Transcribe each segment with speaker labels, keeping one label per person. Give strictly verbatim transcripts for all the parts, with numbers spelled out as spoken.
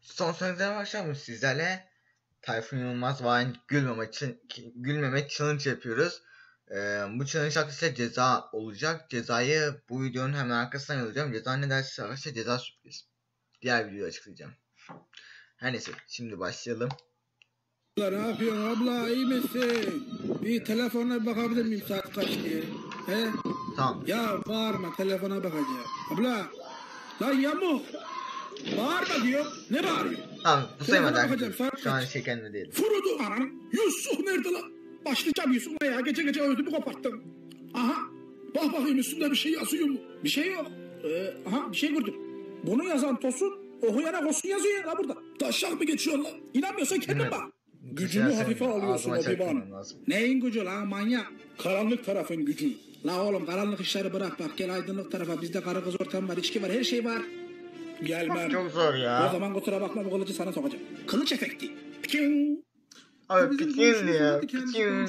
Speaker 1: Son sözlerime başlayalım sizlerle. Tayfun Yılmaz ve gülmeme, gülmeme challenge yapıyoruz. Ee, bu challenge arkadaşlar ceza olacak. Cezayı bu videonun hemen arkasından yazacağım. Ceza ne derse arkadaşlar ceza sürpriz. Diğer videoyu açıklayacağım. Her neyse şimdi başlayalım.
Speaker 2: Ne yapıyorsun abla, iyi misin? Bir telefona bakabilir miyim saat kaç diye? He?
Speaker 1: Tamam.
Speaker 2: Ya bağırma, telefona bakacağım. Abla, lan yamuk. Bağırma diyor. Ne bağırıyor?
Speaker 1: Tamam bu saymadan.
Speaker 2: Saat
Speaker 1: Şu an
Speaker 2: kaç?
Speaker 1: şey kendime değil.
Speaker 2: Furudu anam. Yusuf nerede lan? Başlayacağım Yusuf'la ya. Gece gece ödümü koparttım. Aha. Bak bakayım üstünde bir şey yazıyor mu? Bir şey yok. Ee, aha bir şey gördüm. Bunu yazan Tosun, okuyana Kosun yazıyor ya burada. Taşak mı geçiyor lan? İnanmıyorsan kendin bak. Gücünü hafife alıyorsun Obi-Wan. Neyin gücü lan manyak? Karanlık tarafın gücü. La oğlum karanlık işleri bırak bak, gel aydınlık tarafa. Bizde karı kız ortam var, içki var, her şey var. Gelmem.
Speaker 1: Çok zor ya.
Speaker 2: O zaman kusura bakma, bu kılıcı sana sokacağım. Kılıç efekti. Pikin.
Speaker 1: Abi pikin ya. Pikin.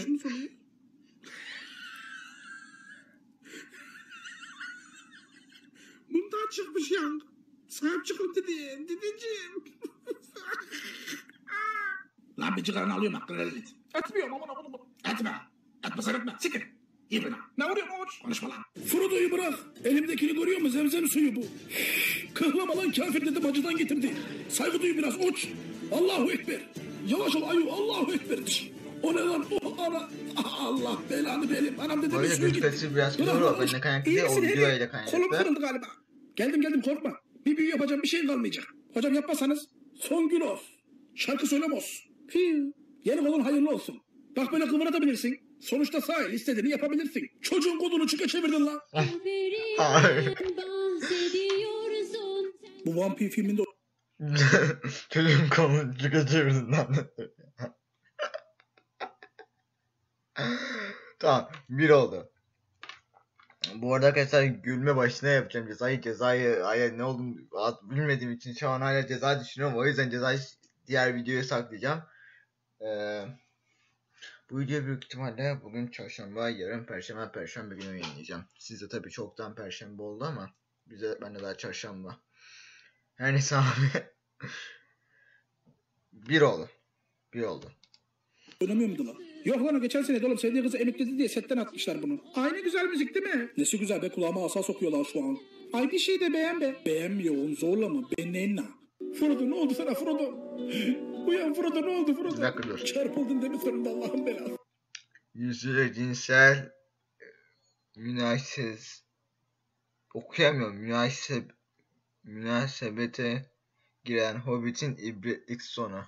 Speaker 2: Bundan çıkmış ya. Sahip çıkın dedin. Dedeciğim. Lan bir cigaranı alıyorum hakkını helal et. Etmiyorum aman aman aman. Etme. Etme sen etme. Sikir. İyi bana. Ne vuruyorsun oğuz? Konuşma lan. Frodo'yu bırak. Elimdekini görüyor musun? Zemzem suyu bu. Kıhlama lan kafir dedim, acıdan getirdi. Saygı duy biraz uç. Allahu Ekber. Yavaş ol ayu. Allahu Ekber. O ne lan? O ana. Allah belanı benim. Anam dedim bir suyu git.
Speaker 1: Böyle biraz kilo var. Ben de kaynaklı değil. O videoyla kaynaklı.
Speaker 2: Kolum kırıldı galiba. Geldim geldim korkma. Bir büyü yapacağım, bir şey kalmayacak. Hocam yapmasanız son gün olsun. Şarkı söylemos. Fiu. Yeni kolun hayırlı olsun. Bak böyle kıvırabilirsin. Sonuçta sahil istediğini yapabilirsin. Çocuğun kolunu çıka çevirdin lan. Bu Vampir filminde
Speaker 1: çocuğun kolunu çıka çevirdin lan. Tamam bir oldu. Bu arada arkadaşlar gülme başına yapacağım cezayı. Cezayı ay ne olduğunu bilmediğim için şu an hala ceza düşünüyorum. O yüzden cezayı diğer videoya saklayacağım. Ee, bu video büyük ihtimalle bugün çarşamba, yarın perşembe, perşembe günü yayınlayacağım. Sizde tabii çoktan perşembe oldu ama bize bende daha çarşamba. Her neyse abi. bir oldu. Bir oldu.
Speaker 2: oynamıyor muydu lan? Yok lan, geçen sene de oğlum sevdiği kızı emekledi diye setten atmışlar bunu. Aynı güzel müzik değil mi? Nesi güzel be, kulağıma asa sokuyorlar şu an. Ay bir şey de beğen be. Beğenmiyor oğlum, zorlama. Benenna. Frodo ne oldu sana Frodo? Uyan Frodo, ne oldu Frodo?
Speaker 1: Bir dakika dur.
Speaker 2: Çarpıldın değil mi sonunda, Allah'ın belası?
Speaker 1: Yüzüyle cinsel münasebet okuyamıyorum. Münaseb münasebete giren Hobbit'in ibretlik sonu.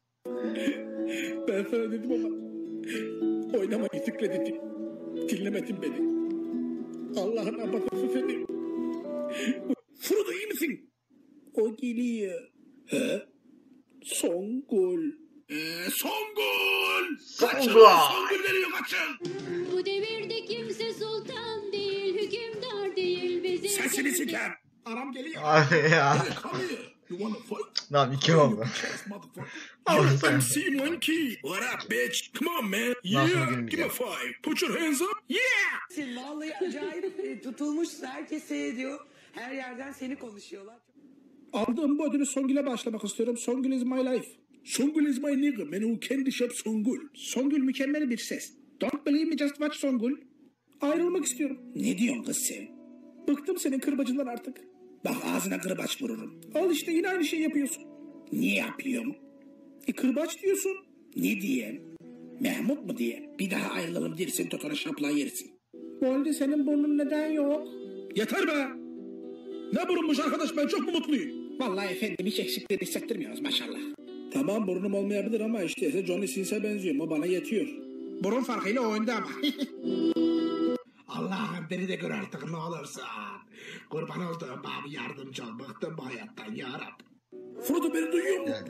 Speaker 2: Ben sana dedim ama oynamayı zikredin. Dinlemedin beni. Allah'ın abatası seni. Frodo iyi misin? O geliyor. He? Son gol. Ee, son gol. Kaçın. Son gol veriyor, kaçın.
Speaker 3: Bu devirde kimse sultan değil, hükümdar değil. Bizim
Speaker 2: sesini siker. Aram geliyor.
Speaker 1: Abi ya.
Speaker 2: You wanna fight?
Speaker 1: Tamam iki oldu.
Speaker 2: You M C Monkey. What up bitch? Come on man. Yeah. Give me five. Put your hands up. Yeah.
Speaker 4: Vallahi acayip e, tutulmuş, herkes seyrediyor. Her yerden seni konuşuyorlar.
Speaker 2: Aldığım bu ödülü Songül'e başlamak istiyorum. Songül is my life. Songül is my nigga. Benim o kendi şap Songül. Songül mükemmel bir ses. Don't believe me, just watch Songül. Ayrılmak istiyorum. Ne diyorsun kız sen? Bıktım senin kırbacından artık. Bak ağzına kırbaç vururum. Al işte yine aynı şey yapıyorsun. Niye yapıyorum? E kırbaç diyorsun. Ne diyeyim? Mahmut mu diyeyim? Bir daha ayrılalım dersin, totona şapla yersin. Bu halde senin burnun neden yok? Yeter be! Ne burunmuş arkadaş, ben çok mu mutluyum? Vallahi efendim hiç eksikleri hissettirmiyoruz maşallah. Tamam burnum olmayabilir ama işte Johnny Sins'e benziyorum, o bana yetiyor. Burun farkıyla oyunda ama. Allah'ım beni de gör artık ne olursa. Kurban olduğum abi yardımcı ol. Bıktım bu hayattan yarabbim. Frodo beni duyuyor mu?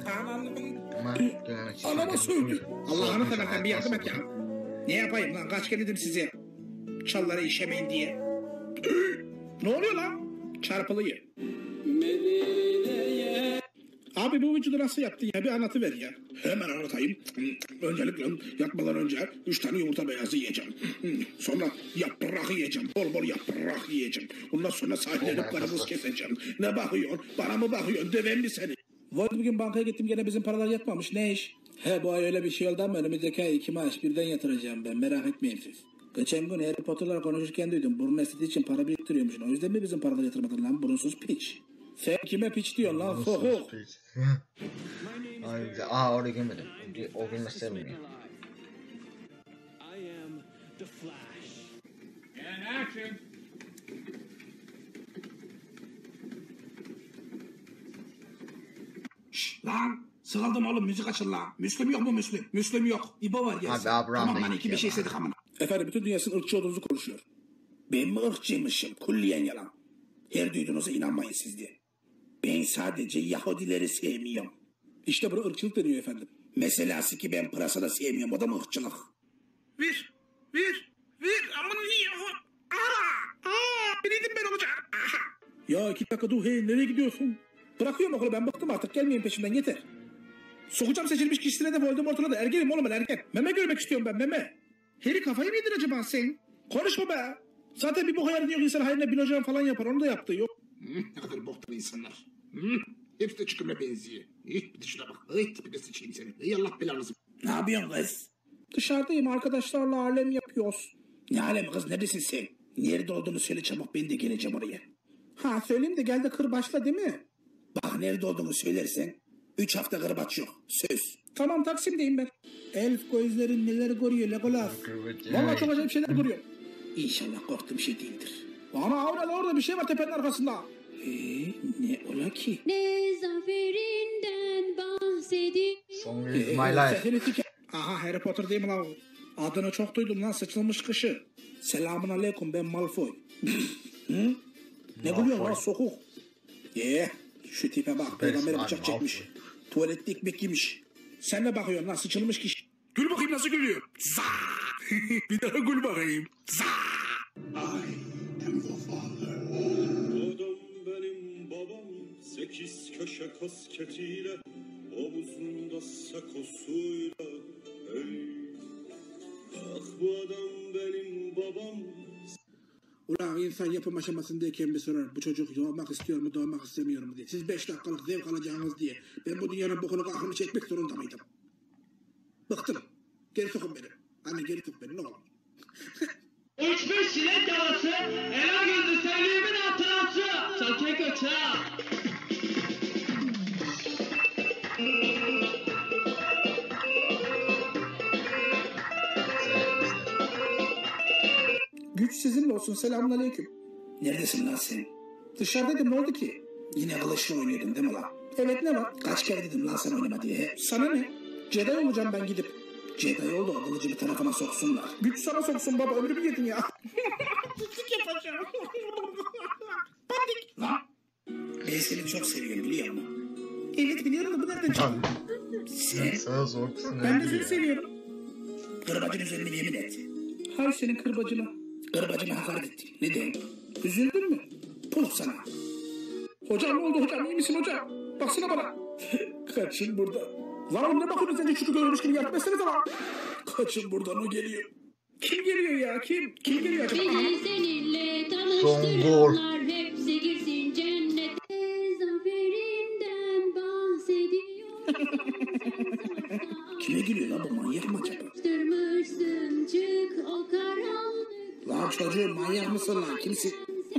Speaker 2: Anama sövdü. Allah'ını seversen bir yardım et ya. Ne yapayım lan, kaç kere dedim size. Çalları işemeyin diye. Ne oluyor lan? Çarpılıyor. Abi bu vücudu nasıl yaptın ya, bir anlatıver ya. Hemen anlatayım. Öncelikle yatmadan önce üç tane yumurta beyazı yiyeceğim. Sonra yaprak yiyeceğim. Bol bol yaprak yiyeceğim. Ondan sonra sahillenip karımız keseceğim. Ne bakıyorsun? Bana mı bakıyorsun? Döven mi seni? Void bugün bankaya gittim gene bizim paralar yatmamış. Ne iş? He bu ay öyle bir şey oldu ama önümüzdeki ay iki maaş birden yatıracağım ben. Merak etmeyin siz. Geçen gün Harry Potter'la konuşurken duydum. Burun estetiği için para biriktiriyormuşsun. O yüzden mi bizim paraları yatırmadın lan burunsuz piç? Sen kime piç diyorsun lan? Ho ho.
Speaker 1: Ay güzel. Aa orada gülmedim. O gülmesi sevmiyor.
Speaker 5: I am the Flash.
Speaker 2: And action. Şşş lan. Sıkıldım oğlum müzik açın lan. Müslüm yok mu Müslüm? Müslüm yok. İbo var gelsin.
Speaker 1: Abi Abraham
Speaker 2: tamam
Speaker 1: da
Speaker 2: lan iki bir
Speaker 1: gitti
Speaker 2: şey
Speaker 1: ya.
Speaker 2: istedik amına. Efendim bütün dünyasının ırkçı olduğunuzu konuşuyor. Ben mi ırkçıymışım? Kulliyen yalan. Her duyduğunuza inanmayın siz diye. Ben sadece Yahudileri sevmiyorum. İşte buna ırkçılık deniyor efendim. Meselası ki ben pırasa da sevmiyorum. O da mı ırkçılık? Ver. Ver. Ver. Aman iyi. Aa. Aa. Bileydim ben olacağım. Ya iki dakika dur. Hey nereye gidiyorsun? Bırakıyorum okulu ben bıktım artık. Gelmeyin peşimden yeter. Sokacağım seçilmiş kişisine de Voldemort'una da. Ergenim oğlum ben ergen. Meme görmek istiyorum ben meme. Harry kafayı mı yedin acaba sen? Konuşma be. Zaten bir bok hayalini yok insan hayrına bilocan falan yapar. Onu da yaptığı yok.
Speaker 6: Ne kadar boktan insanlar. Hı? Hepsi de çıkımla benziyor. İh bir de şuna bak. Ay tipi de sıçayım seni. Ey Allah belanızı.
Speaker 2: Ne yapıyorsun kız? Dışarıdayım arkadaşlarla alem yapıyoruz. Ne alem kız neredesin sen? Nerede olduğunu söyle çabuk ben de geleceğim oraya. Ha söyleyeyim de gel de kır başla değil mi? Bak nerede olduğunu söylersen üç hafta kırbaç yok. Söz. Tamam Taksim'deyim ben. Elf gözlerin neler görüyor Legolas. Valla çok acayip şeyler görüyorum. İnşallah korktuğum şey değildir. Ana orada orada bir şey var tepenin arkasında. Eee ne ola ki?
Speaker 3: Ne zaferinden bahsedeyim.
Speaker 1: Song is my life.
Speaker 2: Aha Harry Potter değil mi lan o? Adını çok duydum lan sıçılmış kışı. Selamun aleyküm ben Malfoy. Hı? Ne gülüyorsun lan sokuk? Ye şu tipe bak peygambere bıçak çekmiş. Tuvalette ekmek yemiş. Sen ne bakıyorsun lan sıçılmış kişi? Gül bakayım nasıl gülüyor. Za. Bir daha gül bakayım. Za.
Speaker 7: Adam benim babam sekiz köşe kasketiyle omuzunda sakosuyla hey. Ah bu adam benim babam.
Speaker 2: Ulan insan yapım aşamasındayken bir sorar bu çocuk doğmak istiyor mu doğmak istemiyor mu diye. Siz beş dakikalık zevk alacağınız diye ben bu dünyanın bokunu kahrını çekmek zorunda mıydım? Bıktım. Geri sokun beni. Anne geri sok beni ne olur.
Speaker 8: Üç beş çilek yavası, ela gündü sevdiğimin hatırası. Çakı köçe.
Speaker 2: Güç sizinle olsun selamünaleyküm. Neredesin lan sen? Dışarıdaydım ne oldu ki? Yine kılıçla oynuyordun değil mi lan? Evet ne var? Kaç kere dedim lan sen oynama diye. Sana ne? Jedi olacağım ben gidip. Jedi oldu o kılıcı bir tarafına soksunlar. Güç sana soksun baba ömrümü yedin ya. Pislik yapacağım. Panik. Lan. Ben seni çok seviyorum biliyor musun? Evet biliyorum da bu nereden çıktı? Sen.
Speaker 1: Sana zorkusun.
Speaker 2: Ben de seni seviyorum. Kırbacın üzerine yemin et. Hay senin kırbacına. Kırbacıma hakaret ettin. Neden? Üzüldün mü? Puh sana. Hocam ne oldu hocam? İyi misin hocam? Baksana bana. Kaçın burada. Lan ne bakıyorsun sen de çocuk görmüş gibi yardım etsene lan. Kaçın buradan o geliyor. Kim geliyor ya? Kim? Kim geliyor acaba?
Speaker 3: Beni seninle
Speaker 1: Songul.
Speaker 3: tanıştıranlar hepsi girsin cennete. Zaferinden bahsediyor.
Speaker 2: Kime gülüyor lan bu manyak mı acaba?
Speaker 3: Tırmışsın çık o karanlık.
Speaker 2: Lan çocuğum manyak mısın lan? Kimsin?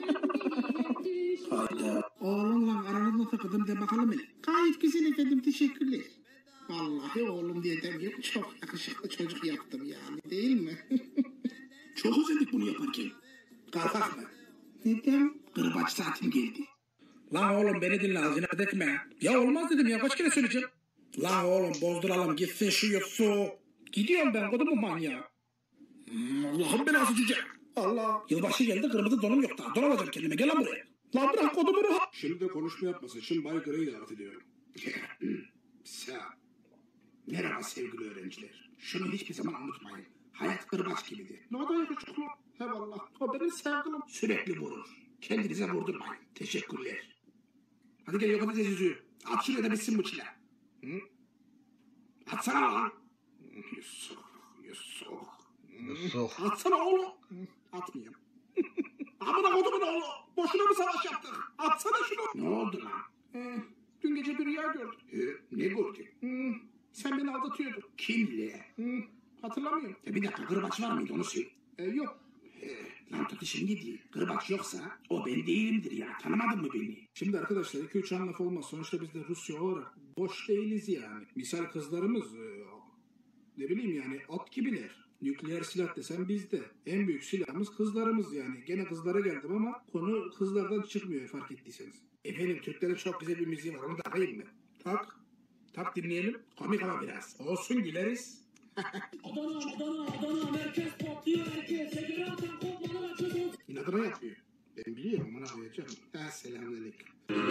Speaker 2: Hayda. Oğlumla aranızda takıldım de bakalım hele. Gayet güzel efendim teşekkürler. Vallahi oğlum diye demiyorum. Çok yakışıklı çocuk yaptım yani değil mi? Çok özledik bunu yaparken. Kalkak mı? Neden? Kırbaç saatim geldi. Lan oğlum beni dinle ağzına etme. Ya olmaz dedim ya kaç kere söyleyeceğim. Lan oğlum bozduralım gitsin şu yoksu. Gidiyorum ben kodumun manyağı. Hmm, Allah'ım belası cüce. Allah. Yılbaşı geldi kırmızı donum yok daha. Don alacağım kendime gel lan buraya. Lan bırak kodumu rahat.
Speaker 6: Şimdi de konuşma yapması için Bay Grey'i davet ediyorum. Sağ. Merhaba sevgili öğrenciler. Şunu hiçbir zaman unutmayın. Hayat kırbaç gibidir.
Speaker 2: Ne kadar yakışıklı. Eyvallah. O benim sevgilim.
Speaker 6: Sürekli vurur. Kendinize vurdurmayın. Teşekkürler. Hadi gel yok edeceğiz yüzüğü. At şuraya da bitsin bu çile. Hı? Atsana lan. Yusuf. Yusuf.
Speaker 1: Yusuf.
Speaker 6: Atsana oğlum. Atmayayım. Amına kodumun oğlu. Boşuna mı savaş yaptık? Atsana şunu. Ne oldu lan?
Speaker 2: Dün gece bir rüya gördüm.
Speaker 6: He, ne gördün?
Speaker 2: Hmm, sen beni aldatıyordun.
Speaker 6: Kimle?
Speaker 2: Hmm, hatırlamıyorum.
Speaker 6: Ya bir dakika, kırbaç var mıydı onu söyle.
Speaker 2: E, yok.
Speaker 6: He, lan tutuşun gidiyor. Kırbaç yoksa o ben değilimdir ya. Tanımadın mı beni?
Speaker 2: Şimdi arkadaşlar iki üç an laf olmaz. Sonuçta biz de Rusya olarak boş değiliz yani. Misal kızlarımız e, ne bileyim yani at gibiler. Nükleer silah desem bizde. En büyük silahımız kızlarımız yani. Gene kızlara geldim ama konu kızlardan çıkmıyor fark ettiyseniz. Efendim Türklerin çok güzel bir müziği var. Onu takayım mı? Tak. Tak dinleyelim. Komik ama biraz. Olsun güleriz.
Speaker 8: Adana, Adana, Adana, merkez patlıyor herkes. Segere atan kopmalar açılsın.
Speaker 2: İnadına yapıyor. Ben biliyorum ona koyacağım. Ha, selamünaleyküm.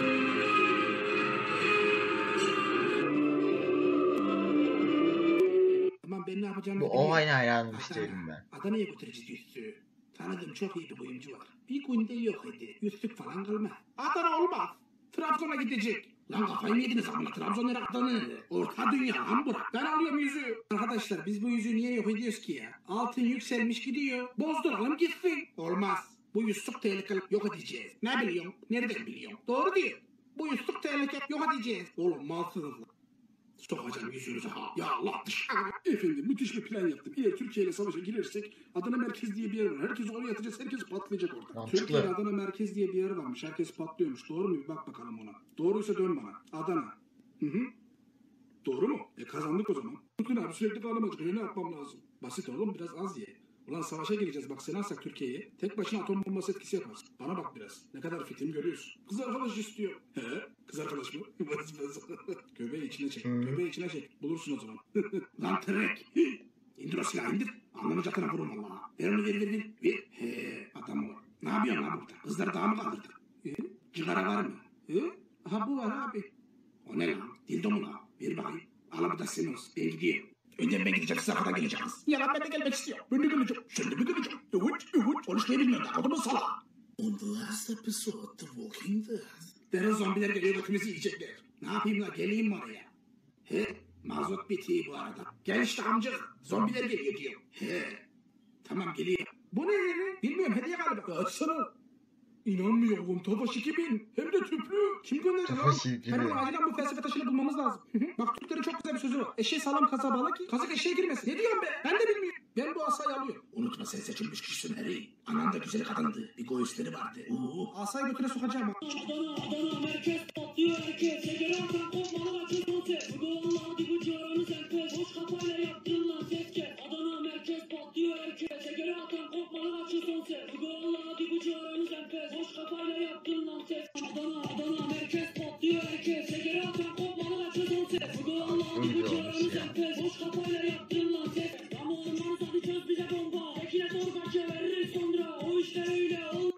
Speaker 2: Tamam ben ne yapacağımı
Speaker 1: Bu
Speaker 2: biliyorum.
Speaker 1: olayına hayranmış değilim ben.
Speaker 2: Adana'ya götüreceğiz Yusuf'u. Tanıdığım çok iyi bir kuyumcu var. Bir günde yok idi. Yusuf falan kalma. Adana olmaz. Trabzon'a gidecek.
Speaker 6: Lan kafayı mı yediniz amına? Trabzon nere, Adana? Orta dünya lan bura.
Speaker 2: Ben alıyorum yüzüğü. Arkadaşlar biz bu yüzüğü niye yok ediyoruz ki ya? Altın yükselmiş gidiyor. Bozduralım gitsin. Olmaz. Bu yüzük tehlikeli yok edeceğiz. Ne biliyorum? Nereden biliyorum? Doğru değil. Bu yüzük tehlikeli yok edeceğiz. Oğlum malsınız.
Speaker 6: Sokacağım yüzünüze ha. Ya Allah dışarı.
Speaker 2: Efendim müthiş bir plan yaptım. Eğer Türkiye ile savaşa girersek Adana Merkez diye bir yer var. Herkes oraya atacağız. Herkes patlayacak orada.
Speaker 1: Mantıklı.
Speaker 2: Türkiye'de Adana Merkez diye bir yer varmış. Herkes patlıyormuş. Doğru mu? Bir bak bakalım ona. Doğruysa dön bana. Adana. Hı hı. Doğru mu? E kazandık o zaman. Mümkün abi sürekli karnım acıkıyor. Ne yapmam lazım? Basit oğlum biraz az ye. Ulan savaşa gireceğiz bak seni alsak Türkiye'ye. Tek başına atom bombası etkisi yaparsın. Bana bak biraz. Ne kadar fitim görüyorsun. Kız arkadaş istiyor. He? Kız arkadaş mı? Bas bas. Göbeği içine çek.
Speaker 1: Hı.
Speaker 2: Göbeği içine çek. Bulursun o zaman.
Speaker 6: Lan trek. İndir o silahı indir. Alnımı catına vurun valla. Ver onu ver ver ver. Ver. He adam o. Ne yapıyorsun lan burada? Kızları daha mı kaldırdın?
Speaker 2: E?
Speaker 6: Cigara var mı?
Speaker 2: E? Aha bu var abi.
Speaker 6: O ne lan? Dildo mu lan? Ver bakayım. Al bu da senin olsun. Ben gidiyorum. Önden ben gideceğim. Siz arkadan geleceksiniz.
Speaker 2: Ya ben de gelmek istiyorum. Ben de geleceğim.
Speaker 6: Şimdi mi geleceğim?
Speaker 2: Evet, evet.
Speaker 6: Konuşmayı bilmiyorum da. Adamın sala.
Speaker 2: On the last episode, The Walking Dead. Derin zombiler geliyor götümüzü yiyecekler.
Speaker 6: Ne yapayım lan? Geleyim mi oraya? He? Mazot bitiyor bu arada. Gel işte amcık. Zombiler geliyor diyor. He. Tamam geliyor.
Speaker 2: Bu ne yani? Bilmiyorum hediye galiba. Açsana. İnanmıyorum. Tofaş iki bin. Hem de tüplü. Kim gönderdi lan?
Speaker 1: Tofaş iki bin.
Speaker 2: Hemen acilen bu felsefe taşını bulmamız lazım. Bak Türklerin çok güzel bir sözü var. Eşeği sağlam kaza bağla ki kazık eşeğe girmesin. Ne diyorsun be? Ben de bilmiyorum. Ben bu asayı alıyorum.
Speaker 6: Unutma sen seçilmiş kişisin Harry. Anan da güzel kadındı. Bir göğüsleri vardı. Oo.
Speaker 2: Asayı götüne sokacağım.
Speaker 8: Adana, Adana, merkez patlıyor herkes. Segere atan kopmalar açılsın ses. Bu Allah hadi bu civarımız enfes. Boş kafayla yaptığın lan ses kes. Adana, merkez patlıyor herkes. Segere atan kopmalar açılsın ses. Bu Allah hadi bu civarımız enfes. Boş kafayla yaptığın lan ses. Adana, Adana, merkez patlıyor herkes. Segere atan kopmalar açılsın ses. Bu Allah hadi bu civarımız enfes. Boş kafayla yaptığın lan ses. Ama olmaz hadi çöz bize bomba. Tekine torba çeviririz sonra. O işte öyle ol.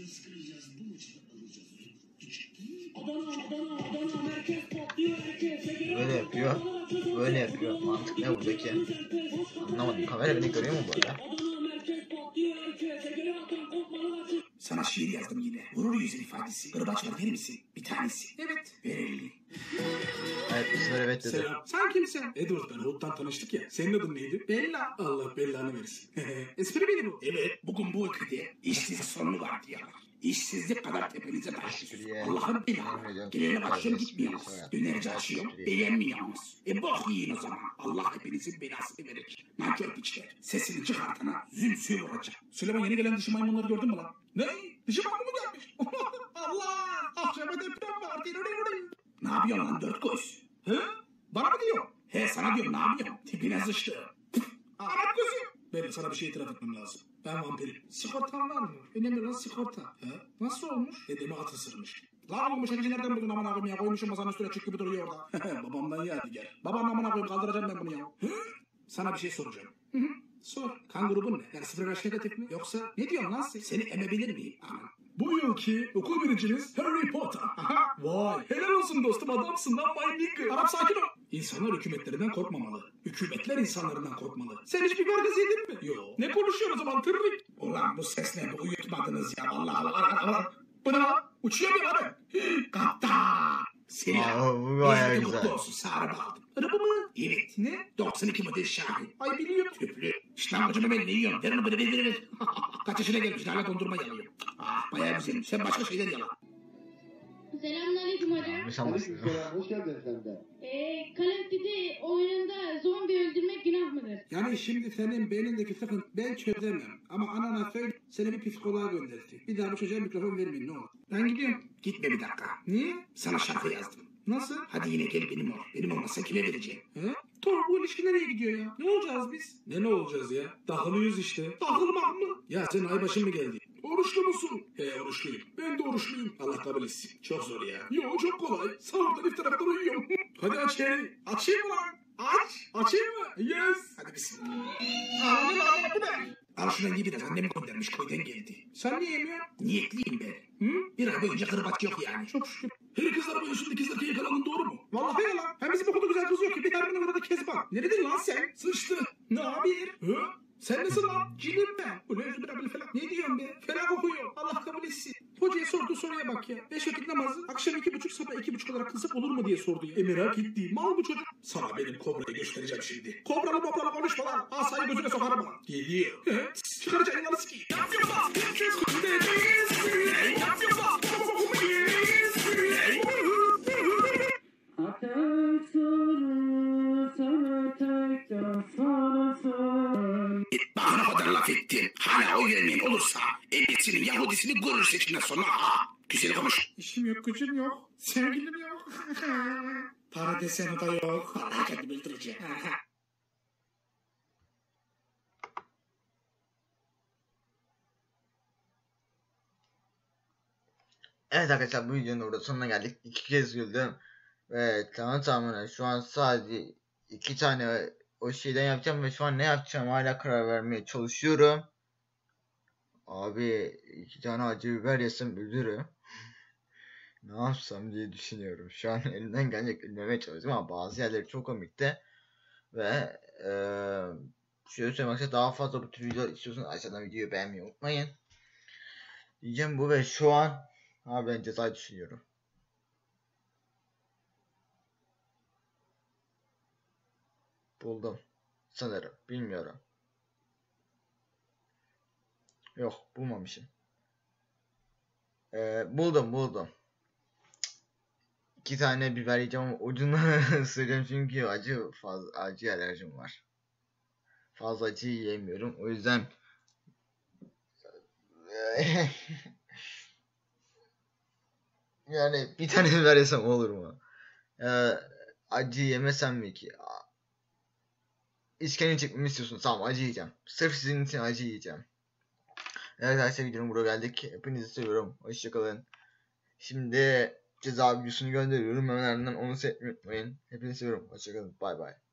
Speaker 8: Adana, Adana, Adana, merkez patlıyor herkes. Segere
Speaker 1: Böyle
Speaker 8: atan
Speaker 1: yapıyor.
Speaker 8: kopmalar açılsın
Speaker 1: Böyle
Speaker 8: ses.
Speaker 1: yapıyor.
Speaker 8: Bu Allah
Speaker 1: Mantık ne
Speaker 8: hadi bu
Speaker 1: buradaki?
Speaker 8: civarımız enfes. Boş
Speaker 1: Anlamadım. Kamera beni görüyor mu bu arada?
Speaker 8: Adana, merkez patlıyor herkes. Segere atan kopmalar açılsın.
Speaker 6: Sana şiir yazdım yine. Gurur yüzü ifadesi. Kırbaç var verir misin? Bir tanesi.
Speaker 2: Evet.
Speaker 6: Ver elini.
Speaker 1: Evet bu sefer evet dedi.
Speaker 2: Selam. Sen kimsin? Edward ben Hood'dan tanıştık ya. Senin adın neydi? Bella. Allah bellanı versin. Espri miydi bu?
Speaker 6: Evet, bugün bu ülkede işsizlik sorunu var diyorlar. İşsizlik kadar tepenize taşıyor.
Speaker 1: Espriye
Speaker 6: Allah'ım
Speaker 1: yemin
Speaker 6: belanı.
Speaker 1: ediyorum.
Speaker 6: Gelene başlıyorum
Speaker 1: Espriye
Speaker 6: gitmiyoruz.
Speaker 1: sorar.
Speaker 6: Dönerci açıyorum,
Speaker 1: Espriye.
Speaker 6: beğenmiyorsunuz. E bok yiyin o zaman. Allah hepinizin belasını verir. Nankör piçler. Sesini çıkartana zümsü vuracak.
Speaker 2: Süleyman yeni gelen dişi maymunları gördün mü lan? Ne? Dişi maymun mu gelmiş? Allah! Akşama deprem var.
Speaker 6: Ne yapıyorsun lan dört göz?
Speaker 2: He? Bana mı diyor?
Speaker 6: He sana diyorum ne yapıyorsun? Tipine sıçtı.
Speaker 2: Arap gözü. Benim sana bir şey itiraf etmem lazım. Ben vampirim. Sigortan var mı? Önemli lan sigorta. He? Nasıl olmuş? Dedemi at ısırmış. Lan olmuş hedici nereden buldun aman ağabeyim ya? Koymuşum masanın üstüne çük gibi duruyor orada. Babamdan yadigar. Babam aman ağabeyim kaldıracağım ben bunu ya. Hı? Sana bir şey soracağım. Hı hı. Sor. Kan grubun ne? Yani sıfır yaş negatif mi? Yoksa ne diyorsun lan sen?
Speaker 6: Seni emebilir miyim? Aman.
Speaker 2: Bu yılki okul birinciniz Harry Potter. Aha. Vay. Helal olsun dostum adamsın lan my nigga. Arap sakin ol. İnsanlar hükümetlerinden korkmamalı. Hükümetler insanlarından korkmalı. Sen hiç biber gazı yedin mi? Yo. Ne konuşuyorsun o zaman tırrik?
Speaker 6: Ulan bu ses ne? Bu uyutmadınız ya. Allah Allah Allah Allah.
Speaker 2: Bu ne lan? Uçuyor bir abi.
Speaker 6: Kaptan. Seni
Speaker 1: Aa, bu bayağı
Speaker 6: İzmir
Speaker 1: güzel.
Speaker 6: kutlu olsun. Sarı aldım.
Speaker 2: Araba mı?
Speaker 6: Evet.
Speaker 2: Ne?
Speaker 6: doksan iki model Şahin.
Speaker 2: Ay biliyorum.
Speaker 6: Tüplü. İşte lan hocam ben ne yiyorum? Ver onu bana ver ver ver. Kaç yaşına gelmiş hala dondurma yalıyor. Ah bayağı güzelim. Sen başka şeyler yala.
Speaker 3: Selamünaleyküm bulmaca.
Speaker 1: Yanlış anlaşılıyor.
Speaker 9: Aleykümselam, hoş geldin sen de.
Speaker 3: Eee Call of Duty oyununda zombi öldürmek günah mıdır?
Speaker 2: Yani şimdi senin beynindeki sıkıntı ben çözemem. Ama anana söyle seni bir psikoloğa göndersin. Bir daha bu çocuğa mikrofon vermeyin ne olur. Ben gidiyorum.
Speaker 6: Gitme bir dakika.
Speaker 2: Niye?
Speaker 6: Sana şarkı yazdım.
Speaker 2: Nasıl?
Speaker 6: Hadi yine gel benim ol. Benim olmazsa kime vereceğim?
Speaker 2: He? Tor bu ilişki nereye gidiyor ya? Ne olacağız biz? Ne ne olacağız ya? Dağılıyoruz işte. Dağılmak mı? Ya sen aybaşın mı geldi?
Speaker 6: Oruçlu musun?
Speaker 2: He oruçluyum.
Speaker 6: Ben de oruçluyum.
Speaker 2: Allah kabul etsin. Çok zor ya.
Speaker 6: Yo çok kolay. Sahurdan iftara kadar uyuyorum.
Speaker 2: Hadi aç yeri. Açayım mı lan? Aç. Açayım mı?
Speaker 6: Yes.
Speaker 2: Hadi bismillah. Aa, ne lan bu ne?
Speaker 6: Al şuradan ye biraz. Annem göndermiş köyden geldi.
Speaker 2: Sen niye yemiyorsun?
Speaker 6: Niyetliyim ben.
Speaker 2: Hı?
Speaker 6: Bir ay boyunca kırbaç yok yani.
Speaker 2: Çok şükür.
Speaker 6: Her kızlar bu üstünde kızlar yakaladın doğru mu?
Speaker 2: Vallahi ya lan. Hem bizim okulda güzel kız yok ki. Bir Hermione burada Kezban. Neredesin lan sen?
Speaker 6: Sıçtı.
Speaker 2: Ne haber? Hı? Sen nasıl lan? Cinim ben. Bu ne bir falan. Ne diyorsun be? Fena kokuyor. Allah kabul etsin. Hocaya sorduğu soruya bak ya. Beş vakit namazı akşam iki buçuk sabah iki buçuk olarak kılsak olur mu diye sordu ya. E merak ettiğim mal bu çocuk.
Speaker 6: Sana benim kobrayı göstereceğim şimdi.
Speaker 2: Kobralı mobralı konuşma lan. Asayı gözüne sokarım ha.
Speaker 6: Geliyor.
Speaker 2: He? Çıkaracaksın yalı sikeyim.
Speaker 6: Bak ne kadar laf ettin. Hala o vermeyen olursa ebesinin Yahudisini görür seçimden sonra. Ha, güzel konuş.
Speaker 2: İşim yok, gücüm yok. Sevgilim yok. Para deseni de yok.
Speaker 6: Vallahi kendimi öldüreceğim.
Speaker 1: Evet arkadaşlar bu videonun orada sonuna geldik. İki kez güldüm. Ve tamam tamam şu an sadece iki tane o şeyden yapacağım ve şu an ne yapacağım hala karar vermeye çalışıyorum. Abi iki tane acı biber yesem ölürüm. Ne yapsam diye düşünüyorum. Şu an elimden gelecek gülmemeye çalışıyorum ama bazı yerleri çok komikti. Ve eee şöyle söylemek istedim, daha fazla bu tür video istiyorsanız aşağıdan videoyu beğenmeyi unutmayın. Diyeceğim bu ve şu an abi ben cezayı düşünüyorum. Buldum. Sanırım. Bilmiyorum. Yok bulmamışım. Ee, buldum buldum. İki tane biber yiyeceğim ama ucundan ısıracağım çünkü acı fazla acı alerjim var. Fazla acı yiyemiyorum. O yüzden yani bir tane biber yesem olur mu? Ee, acı yemesem mi ki? İşkence çekmemi istiyorsunuz. Tamam acı yiyeceğim. Sırf sizin için acı yiyeceğim. Evet arkadaşlar videonun buraya geldik. Hepinizi seviyorum. Hoşçakalın. Şimdi ceza videosunu gönderiyorum. Hemen ardından onu seyretmeyi unutmayın. Hepinizi seviyorum. Hoşçakalın. Bay bay.